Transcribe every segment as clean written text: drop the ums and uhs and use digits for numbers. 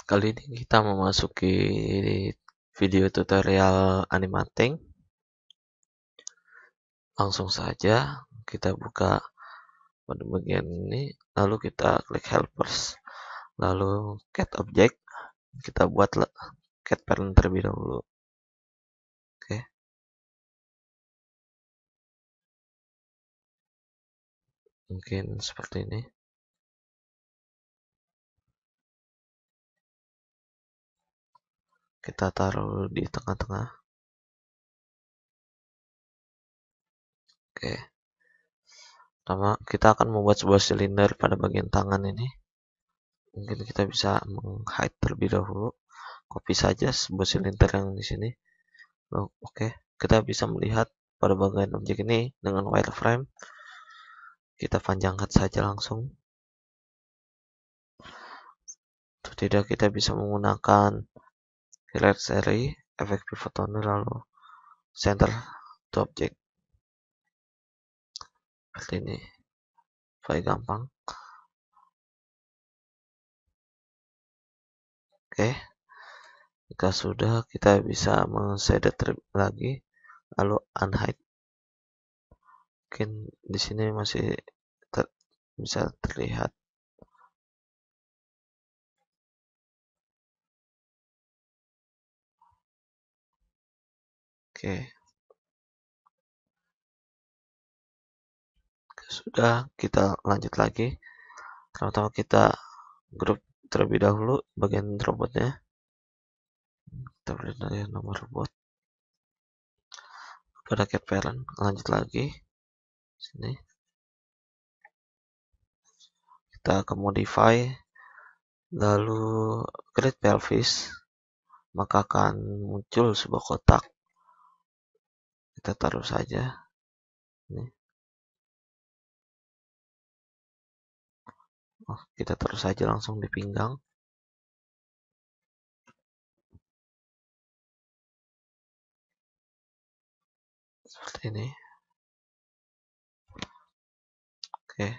Kali ini kita memasuki video tutorial animating. Langsung saja kita buka pada bagian ini, lalu kita klik helpers, lalu cat object, kita buat cat parent terlebih dahulu. Oke, mungkin seperti ini. Kita taruh di tengah-tengah. Oke, pertama kita akan membuat sebuah silinder pada bagian tangan ini. Mungkin kita bisa meng-hide terlebih dahulu, copy saja sebuah silinder yang di sini. Oke, kita bisa melihat pada bagian objek ini dengan wireframe. Kita panjangkan saja langsung. Untuk tidak, kita bisa menggunakan highlight seri, efek pivot toner, lalu center to object. Seperti ini, supaya gampang. Oke, jika sudah, kita bisa men-shader lagi, lalu unhide. Mungkin di sini masih bisa terlihat. Oke, sudah, kita lanjut lagi. Pertama kita grup terlebih dahulu bagian robotnya. Kita beri nomor robot pada cat parent. Lanjut lagi sini, kita ke modify, lalu create pelvis, maka akan muncul sebuah kotak. Kita taruh saja ini. Kita taruh saja langsung di pinggang. Seperti ini. Oke,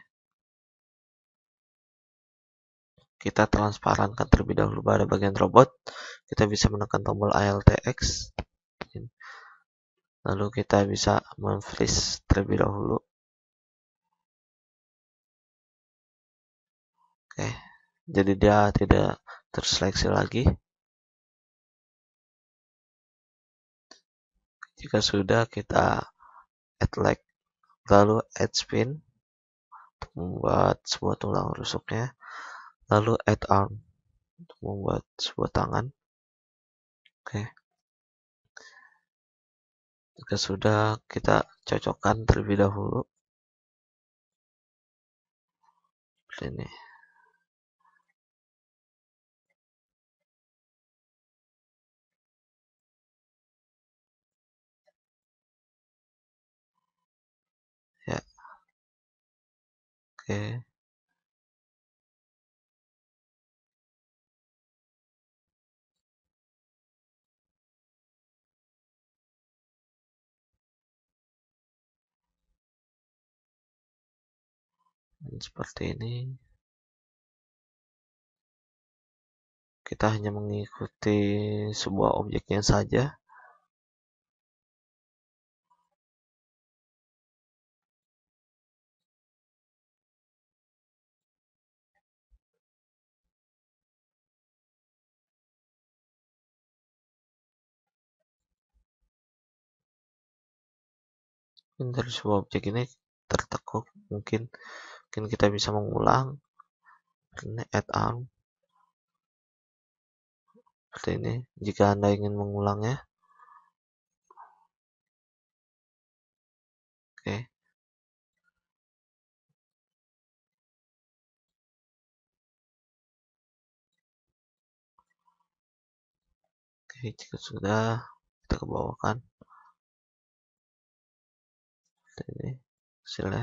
kita transparankan terlebih dahulu pada bagian robot. Kita bisa menekan tombol ALTX, lalu kita bisa men-freeze terlebih dahulu. Oke, jadi dia tidak terseleksi lagi. Jika sudah, kita add leg, lalu add spin untuk membuat sebuah tulang rusuknya, lalu add arm untuk membuat sebuah tangan. Oke, jika sudah, kita cocokkan terlebih dahulu seperti ini. Ya, oke. Dan seperti ini. Kita hanya mengikuti sebuah objeknya saja. Dari sebuah objek ini tertekuk, mungkin kita bisa mengulang. Ini add arm seperti ini. Jika Anda ingin mengulangnya, oke. Oke, jika sudah, kita ke bawah kan. Seperti ini hasilnya.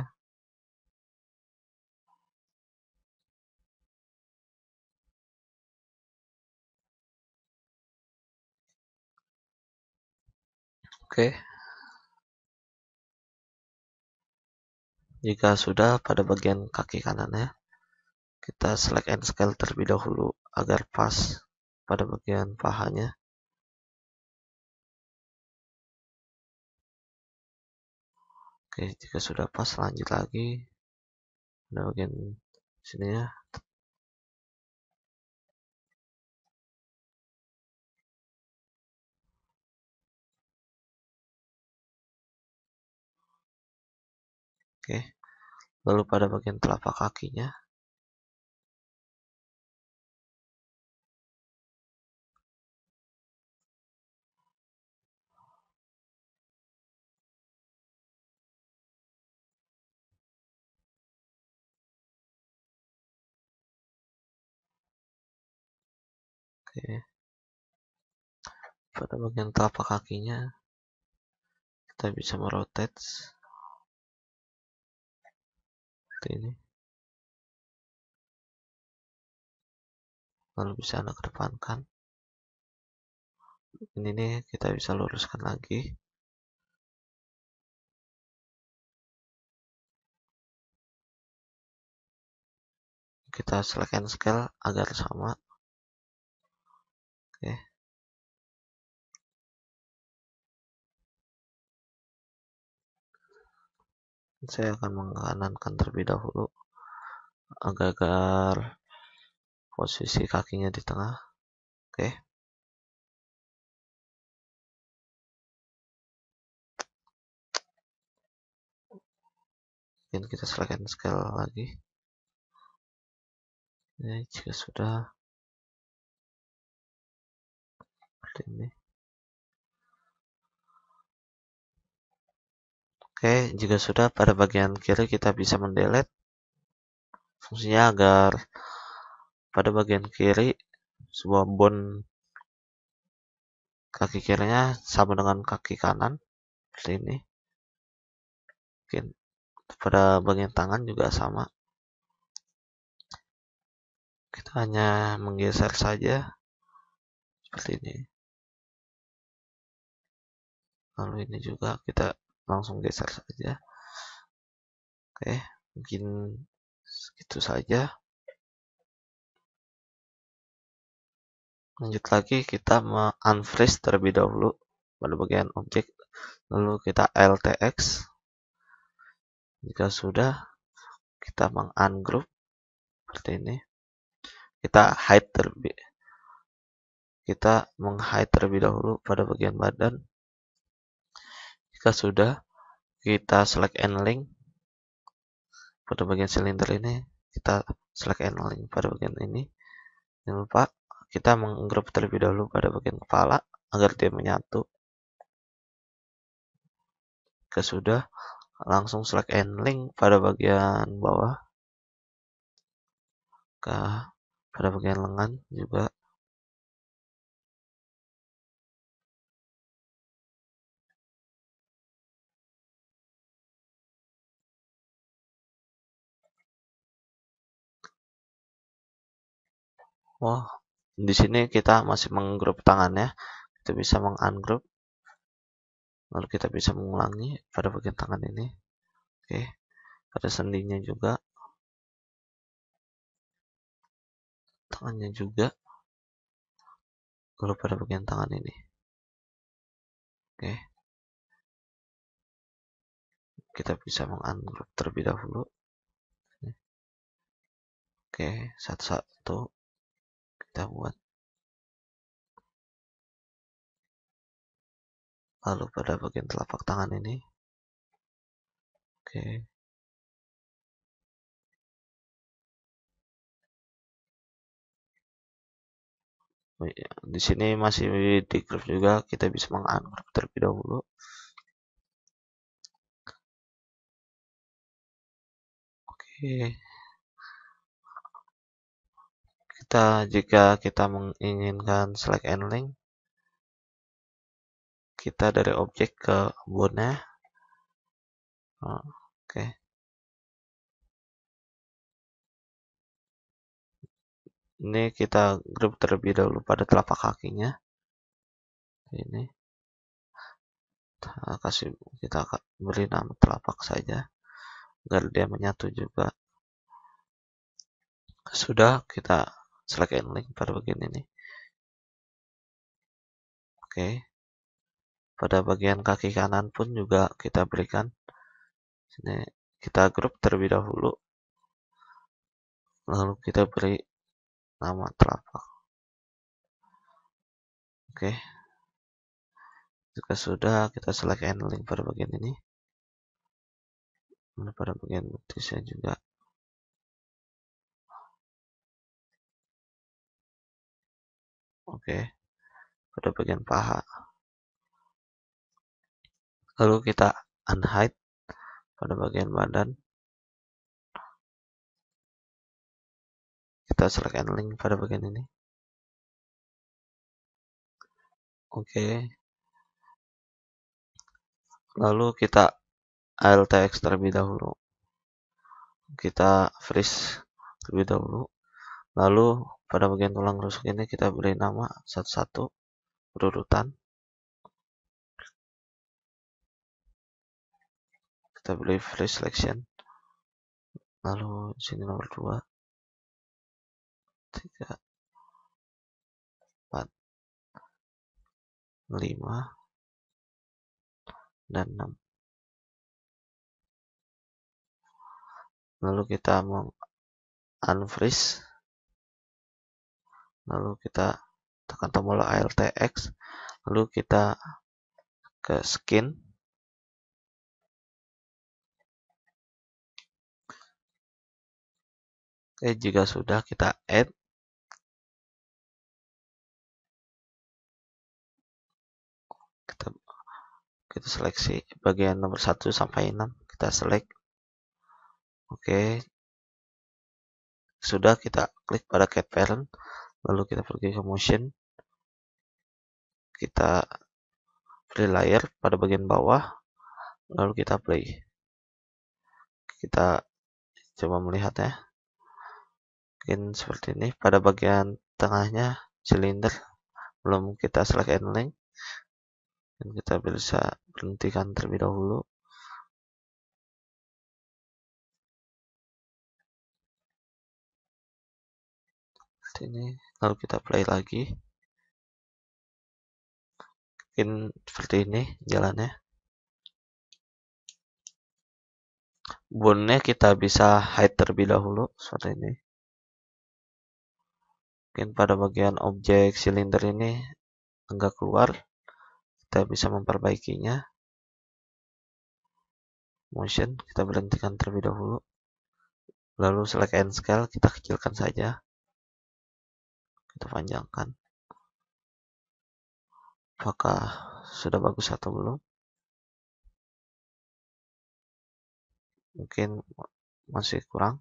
Oke. Jika sudah, pada bagian kaki kanannya, kita select and scale terlebih dahulu agar pas. pada bagian pahanya. Oke, jika sudah pas, lanjut lagi pada bagian sini ya. Oke, lalu pada bagian telapak kakinya. Oke, pada bagian telapak kakinya kita bisa merotate seperti ini, lalu bisa Anda kedepankan. Ini nih kita bisa luruskan lagi. Kita select and scale agar sama. Oke, saya akan mengkanankan terlebih dahulu agar posisi kakinya di tengah. Oke, mungkin kita select and scale lagi. Ini jika sudah seperti ini. Oke, jika sudah, pada bagian kiri kita bisa mendelete. Fungsinya agar pada bagian kiri sebuah bone kaki kirinya sama dengan kaki kanan seperti ini. Mungkin pada bagian tangan juga sama. Kita hanya menggeser saja seperti ini. Lalu ini juga kita langsung geser saja. Oke, mungkin segitu saja. Lanjut lagi, kita unfreeze terlebih dahulu pada bagian objek, lalu kita LTX. Jika sudah, kita ungroup seperti ini. Kita meng-hide terlebih dahulu pada bagian badan. Jika sudah, kita select and link pada bagian silinder ini. Kita select and link pada bagian ini. Jangan lupa kita meng-group terlebih dahulu pada bagian kepala agar dia menyatu. Jika sudah, langsung select and link pada bagian bawah. Pada bagian lengan juga. Wah, di sini kita masih menggroup tangannya. Kita bisa meng-ungroup. Lalu kita bisa mengulangi pada bagian tangan ini. Oke, pada sendinya juga. Tangannya juga. Lalu pada bagian tangan ini. Oke. Kita bisa meng-ungroup terlebih dahulu. Oke, satu-satu kita buat. Lalu pada bagian telapak tangan ini. Oke. Di sini masih di group juga, kita bisa meng-ungroup terlebih dahulu. Oke. Jika kita menginginkan select and link, kita dari objek ke bone-nya. Oke. Ini kita group terlebih dahulu pada telapak kakinya. Ini kita beri nama telapak saja agar dia menyatu juga. Sudah, kita select and link pada bagian ini. Oke, pada bagian kaki kanan pun juga kita berikan. Sini kita grup terlebih dahulu, lalu kita beri nama telapak. Oke, jika sudah, kita select handling pada bagian ini. Lalu pada bagian betisnya juga. Oke, pada bagian paha. Lalu kita unhide pada bagian badan. Kita select handling pada bagian ini. Oke. Lalu kita ALTX terlebih dahulu. Kita freeze terlebih dahulu. Lalu pada bagian tulang rusuk ini kita beri nama satu-satu berurutan. Kita beri freeze selection. Lalu sini nomor 2, 3, 4, 5, dan 6. Lalu kita unfreeze. Lalu kita tekan tombol ALTX. Lalu kita ke skin. Oke, jika sudah kita add. Kita seleksi bagian nomor 1 sampai 6. Kita select. Oke. Sudah, kita klik pada cat parent. Lalu kita pergi ke motion. Kita beri layer pada bagian bawah. Lalu kita play. Kita coba melihat ya. Mungkin seperti ini. Pada bagian tengahnya silinder belum kita select handling. Dan kita bisa berhentikan terlebih dahulu. Seperti ini. Lalu kita play lagi. Mungkin seperti ini jalannya. Bone-nya kita bisa hide terlebih dahulu seperti ini. Mungkin pada bagian objek silinder ini enggak keluar, kita bisa memperbaikinya. Motion kita berhentikan terlebih dahulu. Lalu select and scale, kita kecilkan saja. Kita panjangkan. Apakah sudah bagus atau belum? Mungkin masih kurang.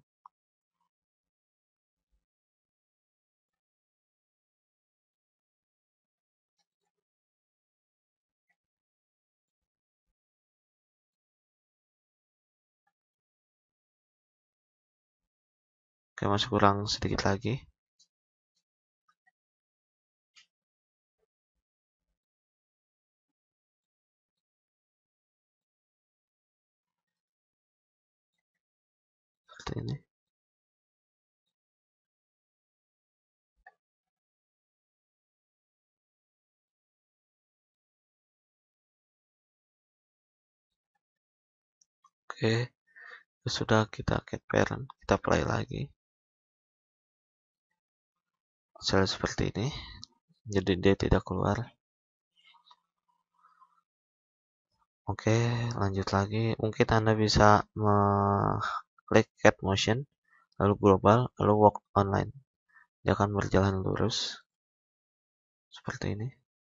Oke, masih kurang sedikit lagi. Seperti ini. Oke, sudah kita cat parent, kita play lagi. Hasil seperti ini. Jadi dia tidak keluar. Oke, lanjut lagi. Mungkin Anda bisa klik cat motion, lalu global, lalu walk online. Dia akan berjalan lurus. Seperti ini.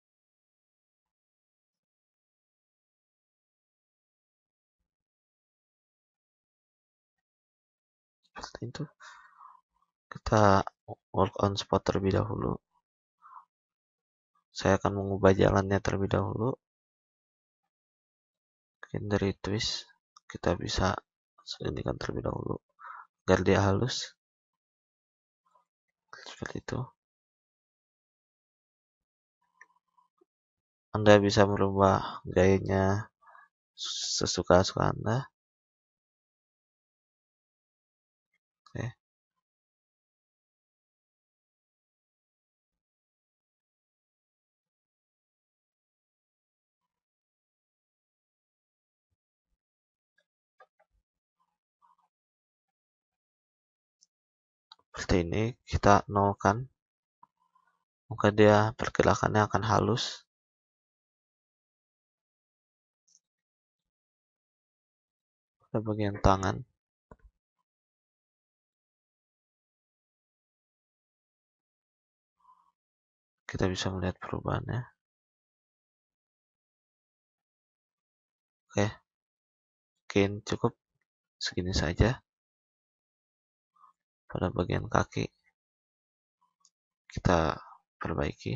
Seperti itu. Kita work on spot terlebih dahulu. Saya akan mengubah jalannya terlebih dahulu. Mungkin dari twist kita bisa sediakan terlebih dahulu agar dia halus. Seperti itu. Anda bisa merubah gayanya sesuka-suka Anda. Oke. Seperti ini, kita nolkan, maka dia pergerakannya akan halus. Pada bagian tangan, kita bisa melihat perubahannya. Oke, mungkin cukup segini saja. Pada bagian kaki, kita perbaiki.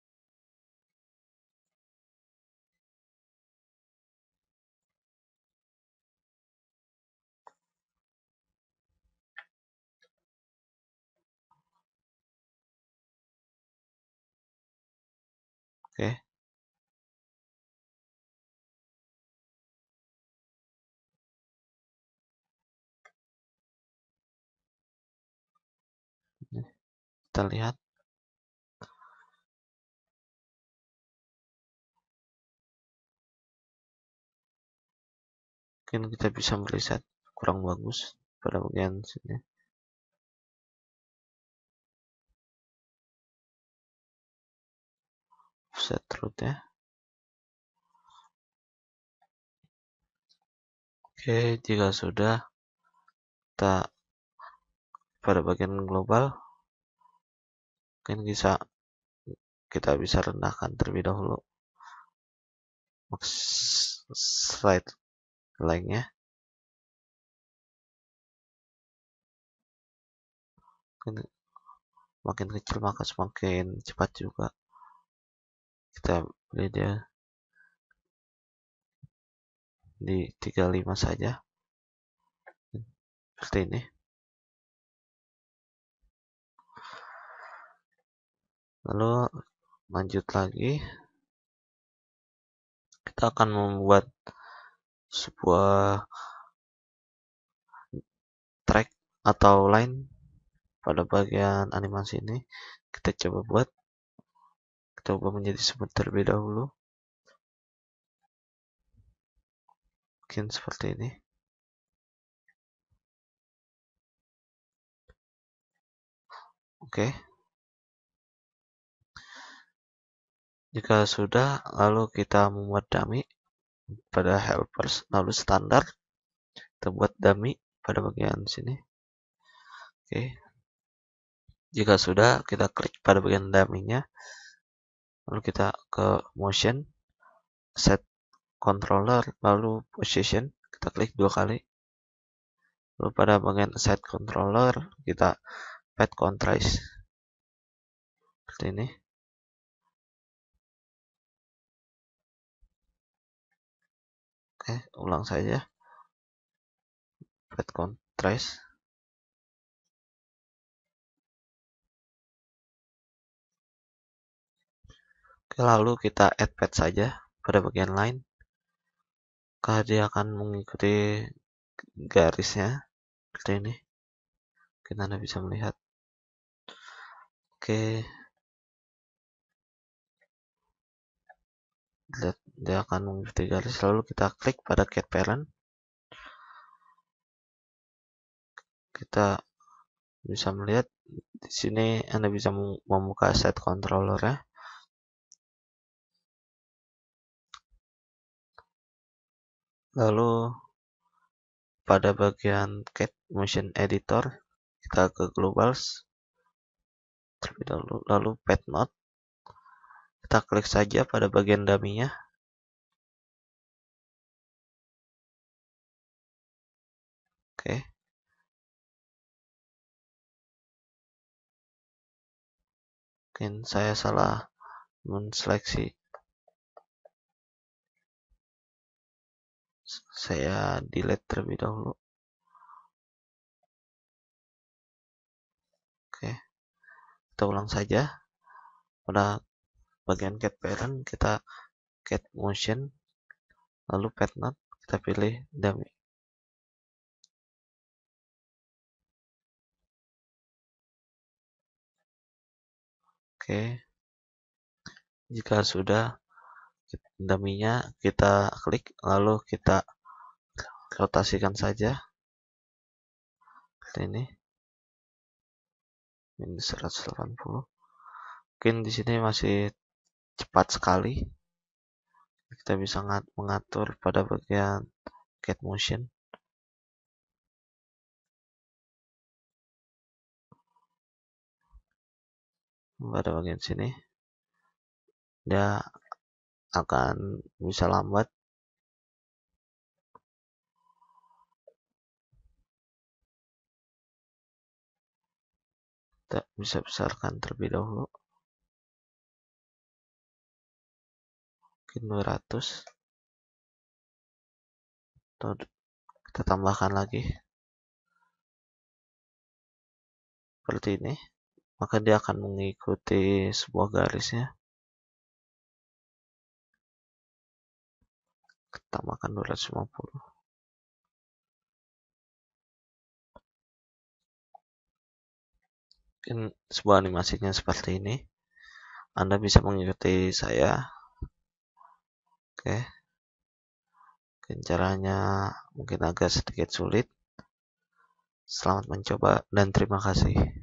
Oke, ini kita lihat. Mungkin kita bisa meriset kurang bagus pada bagian sini. Offset root-nya. Oke, jika sudah, kita pada bagian global, mungkin kita bisa rendahkan terlebih dahulu max slide length-nya. Makin kecil maka semakin cepat juga. Kita pilih dia di 35 saja, seperti ini. Lalu lanjut lagi, kita akan membuat sebuah track atau line pada bagian animasi ini. Kita coba buat, kita ubah menjadi smooth terlebih dahulu, mungkin seperti ini. Oke, jika sudah, lalu kita membuat dummy pada helpers, lalu standar, kita buat dummy pada bagian sini. Oke, jika sudah, kita klik pada bagian dummy-nya, lalu kita ke motion, set controller, lalu position, kita klik 2 kali. Lalu pada bagian set controller, kita pad contrast, seperti ini. Oke, ulang saja. Pad contrast. Oke, lalu kita add pad saja pada bagian line. Maka dia akan mengikuti garisnya seperti ini. Mungkin Anda bisa melihat. Oke, dia akan mengikuti garis. Lalu kita klik pada cat parent. Kita bisa melihat di sini Anda bisa membuka set controller ya. Lalu pada bagian cat motion editor, kita ke globals terlebih dahulu, lalu pad node, kita klik saja pada bagian dummy-nya. Oke, mungkin saya salah menseleksi, saya delete terlebih dahulu. Oke, kita ulang saja. Pada bagian cat parent, kita cat motion, lalu pad node, kita pilih dummy. Oke, jika sudah, dummy-nya kita klik, lalu kita rotasikan saja seperti ini. minus 180. Mungkin di sini masih cepat sekali. Kita bisa mengatur pada bagian cat motion. Pada bagian sini dia akan bisa lambat. Kita bisa besarkan terlebih dahulu, mungkin 200, atau kita tambahkan lagi seperti ini, maka dia akan mengikuti sebuah garisnya. Kita tambahkan 250. Mungkin sebuah animasinya seperti ini. Anda bisa mengikuti saya. Oke. Mungkin caranya mungkin agak sedikit sulit. Selamat mencoba dan terima kasih.